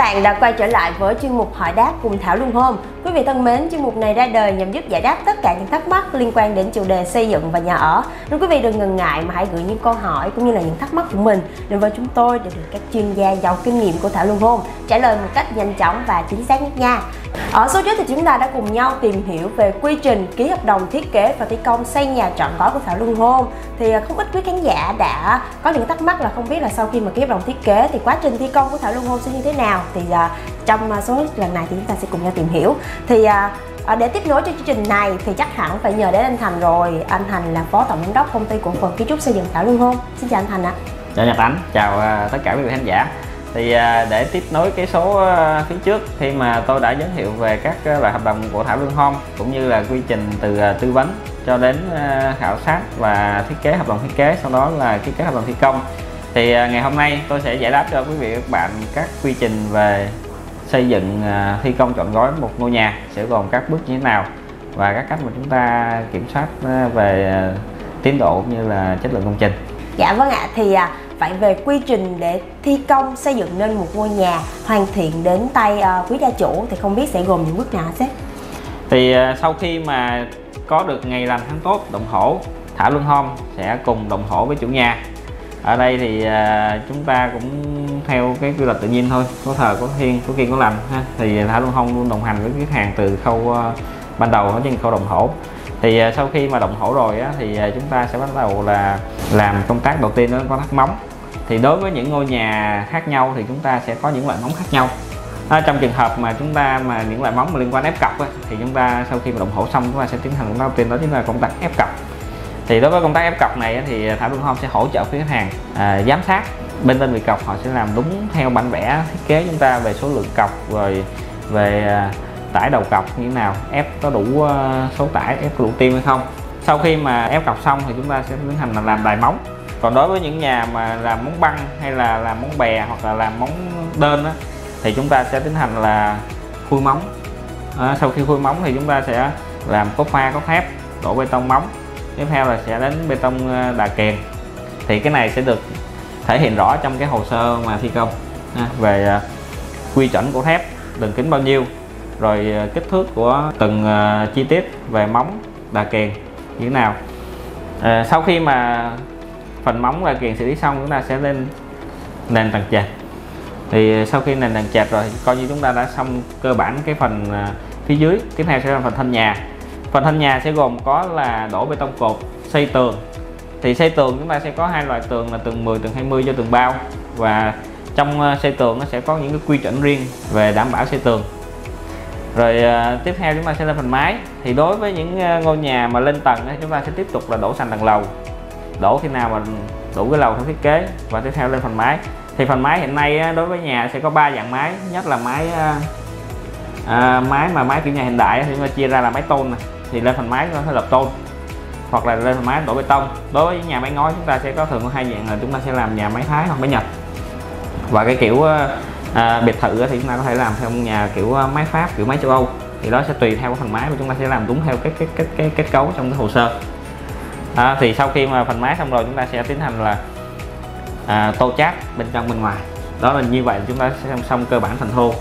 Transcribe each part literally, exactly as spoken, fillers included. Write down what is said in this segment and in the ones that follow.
bạn đã quay trở lại với chuyên mục Hỏi Đáp cùng Thảo Luân Home. Quý vị thân mến, chuyên mục này ra đời nhằm giúp giải đáp tất cả những thắc mắc liên quan đến chủ đề xây dựng và nhà ở. Nên quý vị đừng ngần ngại mà hãy gửi những câu hỏi cũng như là những thắc mắc của mình đến với chúng tôi để được các chuyên gia giàu kinh nghiệm của Thảo Luân Home trả lời một cách nhanh chóng và chính xác nhất nha. Ở số trước thì chúng ta đã cùng nhau tìm hiểu về quy trình ký hợp đồng thiết kế và thi công xây nhà trọn gói của Thảo Luân Home. Thì không ít quý khán giả đã có những thắc mắc là không biết là sau khi mà ký hợp đồng thiết kế thì quá trình thi công của Thảo Luân Home sẽ như thế nào. Thì uh, trong uh, số lần này thì chúng ta sẽ cùng nhau tìm hiểu. Thì uh, để tiếp nối cho chương trình này thì chắc hẳn phải nhờ đến anh Thành rồi. Anh Thành là phó tổng giám đốc công ty cổ phần kiến trúc xây dựng Thảo Luân Home. Xin chào anh Thành ạ. Chào Nhật Ánh, chào uh, tất cả quý vị khán giả. Thì uh, để tiếp nối cái số uh, phía trước, khi mà tôi đã giới thiệu về các uh, loại hợp đồng của Thảo Luân Home cũng như là quy trình từ uh, tư vấn cho đến uh, khảo sát và thiết kế hợp đồng thiết kế, sau đó là thiết kế hợp đồng thi công. Thì uh, ngày hôm nay tôi sẽ giải đáp cho quý vị và các bạn các quy trình về xây dựng uh, thi công trọn gói một ngôi nhà sẽ gồm các bước như thế nào và các cách mà chúng ta kiểm soát uh, về uh, tiến độ cũng như là chất lượng công trình. Dạ vâng ạ. Thì uh, vậy về quy trình để thi công xây dựng nên một ngôi nhà hoàn thiện đến tay uh, quý gia chủ thì không biết sẽ gồm những bước nào hả sếp? Thì uh, sau khi mà có được ngày lành tháng tốt động thổ, Thảo Luân Home sẽ cùng đồng thổ với chủ nhà. Ở đây thì uh, chúng ta cũng theo cái quy luật tự nhiên thôi, có thờ có thiên, có kiêng có lành ha. Thì Thảo Luân Home luôn đồng hành với khách hàng từ khâu uh, ban đầu ở trên khâu đồng thổ. Thì uh, sau khi mà đồng thổ rồi á, thì uh, chúng ta sẽ bắt đầu là làm công tác đầu tiên đó có thắt móng. Thì đối với những ngôi nhà khác nhau thì chúng ta sẽ có những loại móng khác nhau. À, trong trường hợp mà chúng ta mà những loại móng mà liên quan ép cọc á, thì chúng ta sau khi mà đồng thổ xong chúng ta sẽ tiến hành công tác đầu tiên đó chính là công tác ép cọc. Thì đối với công tác ép cọc này á, thì Thảo Luân Home sẽ hỗ trợ phía khách hàng à, giám sát bên đơn vị cọc, họ sẽ làm đúng theo bản vẽ thiết kế chúng ta về số lượng cọc, rồi về à, tải đầu cọc như thế nào, ép có đủ uh, số tải, ép có đủ tim hay không. Sau khi mà ép cọc xong thì chúng ta sẽ tiến hành là làm đài móng. Còn đối với những nhà mà làm móng băng hay là làm móng bè hoặc là làm móng đơn á, thì chúng ta sẽ tiến hành là khui móng. À, sau khi khui móng thì chúng ta sẽ làm cốt pha, cốt thép, đổ bê tông móng. Tiếp theo là sẽ đến bê tông đà kèn. Thì cái này sẽ được thể hiện rõ trong cái hồ sơ mà thi công à, về uh, quy chuẩn của thép, đường kính bao nhiêu, rồi uh, kích thước của từng uh, chi tiết về móng đà kèn như thế nào. À, sau khi mà phần móng đà kèn xử lý xong, chúng ta sẽ lên nền tầng trệt. Thì sau khi nền tầng trệt rồi thì coi như chúng ta đã xong cơ bản cái phần uh, phía dưới. Tiếp theo sẽ là phần thân nhà. Phần thân nhà sẽ gồm có là đổ bê tông cột, xây tường. Thì xây tường chúng ta sẽ có hai loại tường là tường mười, tường hai mươi cho tường bao. Và trong xây tường nó sẽ có những cái quy chuẩn riêng về đảm bảo xây tường. Rồi uh, tiếp theo chúng ta sẽ lên phần mái. Thì đối với những uh, ngôi nhà mà lên tầng ấy, chúng ta sẽ tiếp tục là đổ sàn tầng lầu. Đổ khi nào mà đủ cái lầu theo thiết kế. Và tiếp theo lên phần mái. Thì phần mái hiện nay uh, đối với nhà sẽ có ba dạng mái. Nhất là mái uh, uh, mái mà mái kiểu nhà hiện đại thì chúng ta chia ra là mái tôn này. Thì lên phần mái chúng ta sẽ lập tôn, hoặc là lên phần mái đổ bê tông. Đối với nhà máy ngói chúng ta sẽ có thường có hai dạng là chúng ta sẽ làm nhà máy Thái hoặc máy Nhật. Và cái kiểu à, biệt thự thì chúng ta có thể làm theo nhà kiểu máy Pháp, kiểu máy châu Âu. Thì đó sẽ tùy theo phần mái mà chúng ta sẽ làm đúng theo cái cái cái cái kết cấu trong cái hồ sơ. À, thì sau khi mà phần mái xong rồi chúng ta sẽ tiến hành là à, tô chát bên trong bên ngoài. Đó là như vậy chúng ta sẽ xong, xong cơ bản phần thô.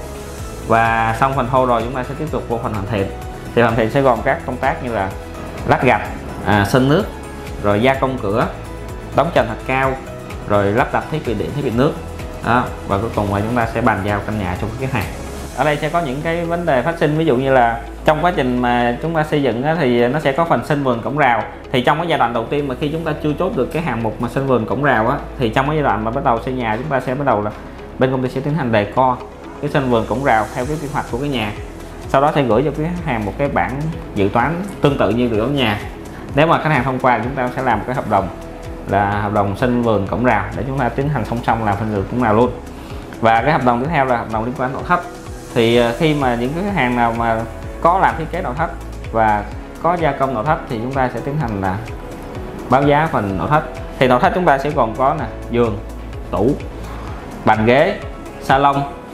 Và xong phần thô rồi chúng ta sẽ tiếp tục vô phần hoàn thiện. Thì hoàn thiện sẽ gồm các công tác như là lát gạch, à, sơn nước, rồi gia công cửa, đóng trần thật cao, rồi lắp đặt thiết bị điện, thiết bị nước. Đó. Và cuối cùng là chúng ta sẽ bàn giao căn nhà cho khách hàng. Ở đây sẽ có những cái vấn đề phát sinh, ví dụ như là trong quá trình mà chúng ta xây dựng á, thì nó sẽ có phần sân vườn cổng rào. Thì trong cái giai đoạn đầu tiên mà khi chúng ta chưa chốt được cái hạng mục mà sân vườn cổng rào á, thì trong cái giai đoạn mà bắt đầu xây nhà chúng ta sẽ bắt đầu là bên công ty sẽ tiến hành đề co cái sân vườn cổng rào theo cái quy hoạch của cái nhà. Sau đó sẽ gửi cho khách hàng một cái bản dự toán tương tự như dự toán nhà. Nếu mà khách hàng thông qua thì chúng ta sẽ làm cái hợp đồng là hợp đồng sân vườn cổng rào để chúng ta tiến hành song song làm sân vườn cổng rào luôn. Và cái hợp đồng tiếp theo là hợp đồng liên quan nội thất. Thì khi mà những cái khách hàng nào mà có làm thiết kế nội thất và có gia công nội thất thì chúng ta sẽ tiến hành là báo giá phần nội thất. Thì nội thất chúng ta sẽ gồm có nè, giường, tủ, bàn ghế, salon,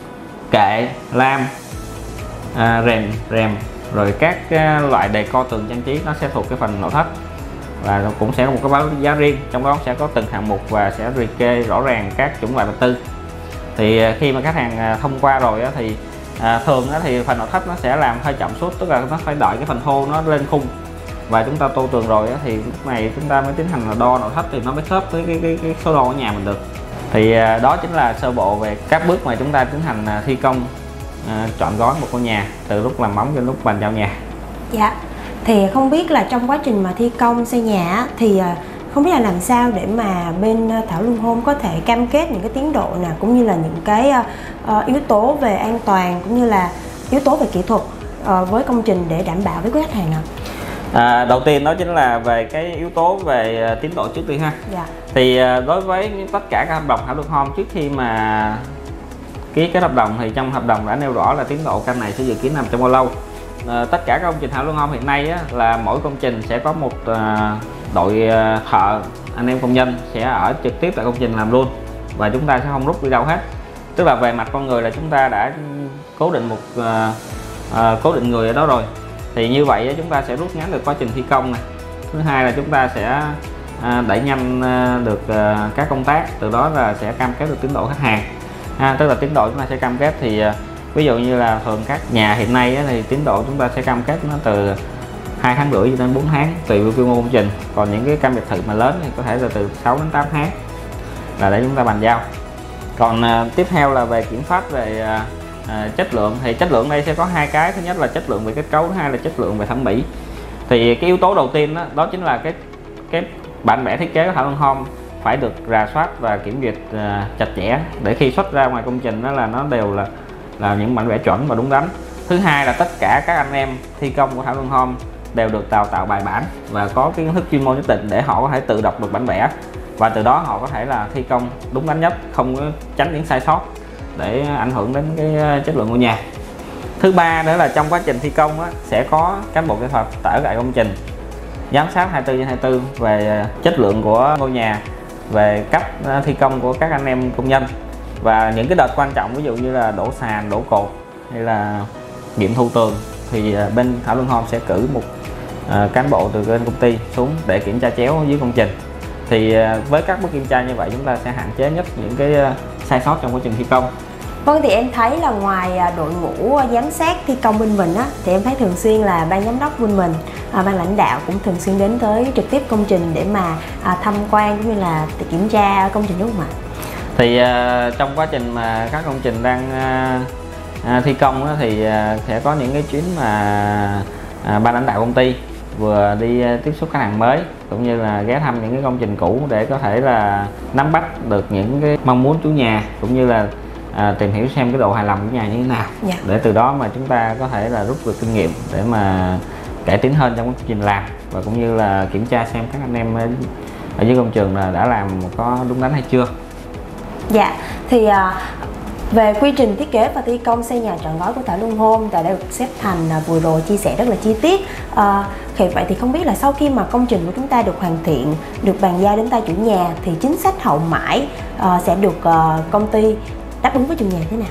kệ, lam, à, rèm, rèm, rồi các uh, loại decor tường trang trí nó sẽ thuộc cái phần nội thất. Và cũng sẽ có một cái báo giá riêng, trong đó sẽ có từng hạng mục và sẽ liệt kê rõ ràng các chủng loại vật tư. Thì khi mà khách hàng thông qua rồi á, thì à, thường á, thì phần nội thất nó sẽ làm hơi chậm suốt, tức là nó phải đợi cái phần thô nó lên khung và chúng ta tô tường rồi á, thì lúc này chúng ta mới tiến hành là đo nội thất thì nó mới khớp với cái, cái, cái số đo ở nhà mình được. Thì à, đó chính là sơ bộ về các bước mà chúng ta tiến hành à, thi công à, trọn gói một ngôi nhà từ lúc làm móng đến lúc bàn giao nhà. Dạ, thì không biết là trong quá trình mà thi công xây nhà thì không biết là làm sao để mà bên Thảo Luân Home có thể cam kết những cái tiến độ nào, cũng như là những cái uh, yếu tố về an toàn cũng như là yếu tố về kỹ thuật uh, với công trình để đảm bảo với quý khách hàng ạ? À, đầu tiên đó chính là về cái yếu tố về tiến độ trước đi ha. Dạ. Thì đối với tất cả các hợp đồng Thảo Luân Home, trước khi mà ký cái hợp đồng thì trong hợp đồng đã nêu rõ là tiến độ căn này sẽ dự kiến nằm trong bao lâu. À, tất cả các công trình Thảo Luân Home hiện nay á, là mỗi công trình sẽ có một uh, đội uh, thợ, anh em công nhân sẽ ở trực tiếp tại công trình làm luôn, và chúng ta sẽ không rút đi đâu hết. Tức là về mặt con người là chúng ta đã cố định một uh, uh, cố định người ở đó rồi, thì như vậy chúng ta sẽ rút ngắn được quá trình thi công này. Thứ hai là chúng ta sẽ uh, đẩy nhanh uh, được uh, các công tác, từ đó là sẽ cam kết được tiến độ khách hàng. À, tức là tiến độ chúng ta sẽ cam kết thì uh, ví dụ như là thường các nhà hiện nay á, thì tiến độ chúng ta sẽ cam kết nó từ hai tháng rưỡi cho đến bốn tháng tùy với quy mô công trình. Còn những cái căn biệt thự mà lớn thì có thể là từ sáu đến tám tháng là để chúng ta bàn giao. Còn uh, tiếp theo là về kiểm soát về uh, uh, chất lượng. Thì chất lượng đây sẽ có hai cái, thứ nhất là chất lượng về kết cấu, thứ hai là chất lượng về thẩm mỹ. Thì cái yếu tố đầu tiên đó, đó chính là cái cái bản vẽ thiết kế của Thảo Luân Home phải được rà soát và kiểm duyệt uh, chặt chẽ, để khi xuất ra ngoài công trình đó là nó đều là là những bản vẽ chuẩn và đúng đắn. Thứ hai là tất cả các anh em thi công của Thảo Luân Home đều được đào tạo bài bản và có cái kiến thức chuyên môn nhất định để họ có thể tự đọc được bản vẽ, và từ đó họ có thể là thi công đúng đắn nhất, không có tránh những sai sót để ảnh hưởng đến cái chất lượng ngôi nhà. Thứ ba nữa là trong quá trình thi công á, sẽ có cán bộ kỹ thuật ở tại công trình giám sát hai mươi tư trên hai mươi tư về chất lượng của ngôi nhà, về cách thi công của các anh em công nhân, và những cái đợt quan trọng ví dụ như là đổ sàn, đổ cột hay là nghiệm thu tường thì bên Thảo Luân Home sẽ cử một uh, cán bộ từ bên công ty xuống để kiểm tra chéo dưới công trình. Thì uh, với các bước kiểm tra như vậy chúng ta sẽ hạn chế nhất những cái uh, sai sót trong quá trình thi công. Vâng, thì em thấy là ngoài đội ngũ giám sát thi công bên mình á, thì em thấy thường xuyên là ban giám đốc bên mình, à, ban lãnh đạo cũng thường xuyên đến tới trực tiếp công trình để mà à, tham quan cũng như là kiểm tra công trình, đúng không ạ? Thì uh, trong quá trình mà các công trình đang uh, uh, thi công đó, thì uh, sẽ có những cái chuyến mà uh, ban lãnh đạo công ty vừa đi uh, tiếp xúc khách hàng mới, cũng như là ghé thăm những cái công trình cũ để có thể là nắm bắt được những cái mong muốn chủ nhà, cũng như là uh, tìm hiểu xem cái độ hài lòng của nhà như thế nào. Dạ. Để từ đó mà chúng ta có thể là rút được kinh nghiệm để mà cải tiến hơn trong quá trình làm, và cũng như là kiểm tra xem các anh em ở dưới công trường là đã làm có đúng đắn hay chưa. Dạ, thì à, về quy trình thiết kế và thi công xây nhà trọn gói của Thảo Luân Home đã được xếp Thành à, vừa rồi chia sẻ rất là chi tiết. À, thì vậy thì không biết là sau khi mà công trình của chúng ta được hoàn thiện, được bàn giao đến tay chủ nhà, thì chính sách hậu mãi à, sẽ được à, công ty đáp ứng với chủ nhà thế nào?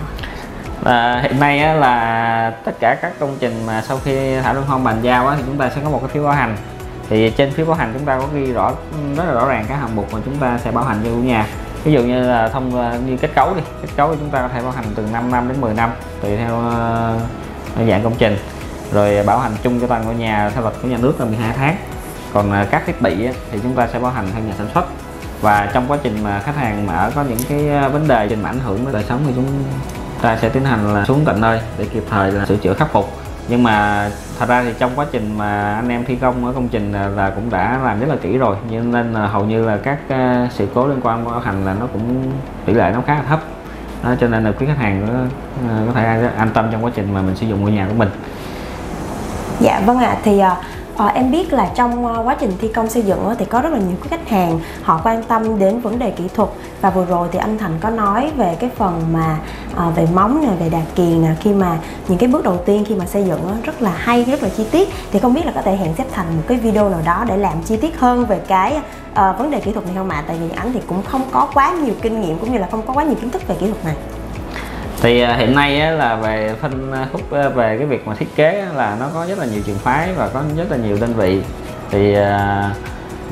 À, hiện nay á, là tất cả các công trình mà sau khi Thảo Luân Home bàn giao á, thì chúng ta sẽ có một cái phiếu bảo hành. Thì trên phiếu bảo hành chúng ta có ghi rõ rất là rõ ràng các hạng mục mà chúng ta sẽ bảo hành cho chủ nhà. Ví dụ như là thông như kết cấu đi, kết cấu thì chúng ta có thể bảo hành từ năm năm đến mười năm tùy theo uh, dạng công trình. Rồi bảo hành chung cho toàn ngôi nhà theo luật của nhà nước là mười hai tháng. Còn uh, các thiết bị uh, thì chúng ta sẽ bảo hành theo nhà sản xuất. Và trong quá trình mà khách hàng mà có những cái vấn đề trình mà ảnh hưởng đến đời sống thì chúng ta sẽ tiến hành là xuống tận nơi để kịp thời là sửa chữa khắc phục. Nhưng mà thật ra thì trong quá trình mà anh em thi công ở công trình là cũng đã làm rất là kỹ rồi, nên là hầu như là các uh, sự cố liên quan bảo hành là nó cũng tỷ lệ nó khá là thấp. Đó, cho nên là quý khách hàng có, uh, có thể an tâm trong quá trình mà mình sử dụng ngôi nhà của mình. Dạ vâng ạ, à, thì uh, À, em biết là trong uh, quá trình thi công xây dựng uh, thì có rất là nhiều khách hàng họ quan tâm đến vấn đề kỹ thuật, và vừa rồi thì anh Thành có nói về cái phần mà uh, về móng nè, về đà kiềng nè, khi mà những cái bước đầu tiên khi mà xây dựng uh, rất là hay, rất là chi tiết. Thì không biết là có thể hẹn xếp Thành một cái video nào đó để làm chi tiết hơn về cái uh, vấn đề kỹ thuật này không ạ? À? Tại vì anh thì cũng không có quá nhiều kinh nghiệm cũng như là không có quá nhiều kiến thức về kỹ thuật này. Thì hiện nay á, là về phân khúc về cái việc mà thiết kế á, là nó có rất là nhiều trường phái và có rất là nhiều đơn vị. Thì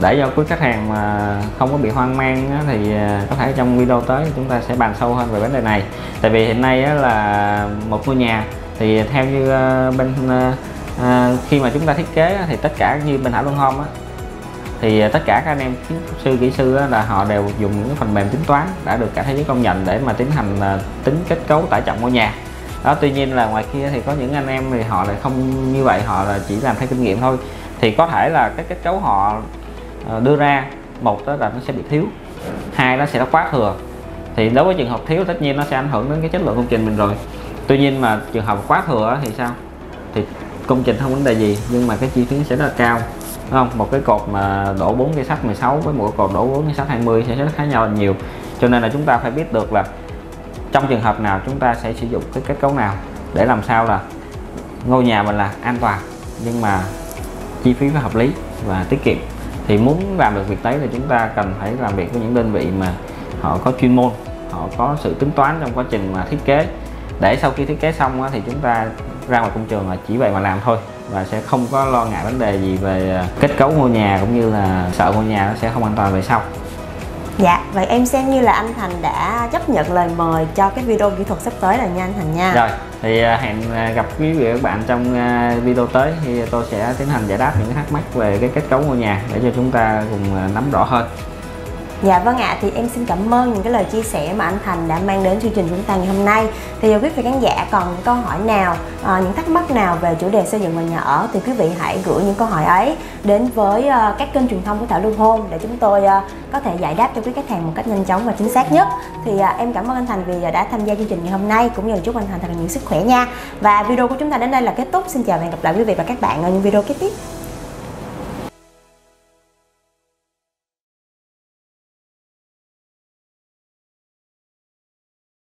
Để cho quý khách hàng mà không có bị hoang mang á, thì có thể trong video tới chúng ta sẽ bàn sâu hơn về vấn đề này. Tại vì hiện nay á, là một ngôi nhà thì theo như bên à, khi mà chúng ta thiết kế á, thì tất cả như bên Thảo Luân Home á, thì tất cả các anh em kiến trúc sư, kỹ sư á, là họ đều dùng những phần mềm tính toán đã được cả thế giới công nhận để mà tiến hành à, tính kết cấu tải trọng ngôi nhà. Đó, tuy nhiên là ngoài kia thì có những anh em thì họ lại không như vậy, họ là chỉ làm theo kinh nghiệm thôi. Thì có thể là cái kết cấu họ đưa ra, một đó là nó sẽ bị thiếu, hai đó sẽ nó quá thừa. Thì đối với trường hợp thiếu tất nhiên nó sẽ ảnh hưởng đến cái chất lượng công trình mình rồi. Tuy nhiên mà trường hợp quá thừa thì sao? Thì công trình không vấn đề gì, nhưng mà cái chi phí sẽ rất là cao, đúng không? Một cái cột mà đổ bốn cây sắt mười sáu với một cái cột đổ bốn cây sắt hai mươi sẽ rất khá nhau là nhiều. Cho nên là chúng ta phải biết được là trong trường hợp nào chúng ta sẽ sử dụng cái kết cấu nào để làm sao là ngôi nhà mình là an toàn nhưng mà chi phí phải hợp lý và tiết kiệm. Thì muốn làm được việc đấy thì chúng ta cần phải làm việc với những đơn vị mà họ có chuyên môn, họ có sự tính toán trong quá trình mà thiết kế, để sau khi thiết kế xong thì chúng ta ra ngoài công trường là chỉ vậy mà làm thôi, và sẽ không có lo ngại vấn đề gì về kết cấu ngôi nhà cũng như là sợ ngôi nhà nó sẽ không an toàn về sau. Dạ, vậy em xem như là anh Thành đã chấp nhận lời mời cho cái video kỹ thuật sắp tới rồi nha anh Thành nha. Rồi, thì hẹn gặp quý vị và các bạn trong video tới, thì tôi sẽ tiến hành giải đáp những thắc mắc về cái kết cấu ngôi nhà để cho chúng ta cùng nắm rõ hơn. Dạ vâng ạ, à, thì em xin cảm ơn những cái lời chia sẻ mà anh Thành đã mang đến chương trình của chúng ta ngày hôm nay. Thì quý vị khán giả còn những câu hỏi nào, à, những thắc mắc nào về chủ đề xây dựng và nhà ở thì quý vị hãy gửi những câu hỏi ấy đến với uh, các kênh truyền thông của Thảo Luân Home để chúng tôi uh, có thể giải đáp cho quý khách hàng một cách nhanh chóng và chính xác nhất. Thì uh, em cảm ơn anh Thành vì uh, đã tham gia chương trình ngày hôm nay, cũng như là chúc anh Thành thật là nhiều sức khỏe nha. Và video của chúng ta đến đây là kết thúc. Xin chào và hẹn gặp lại quý vị và các bạn ở những video kế tiếp.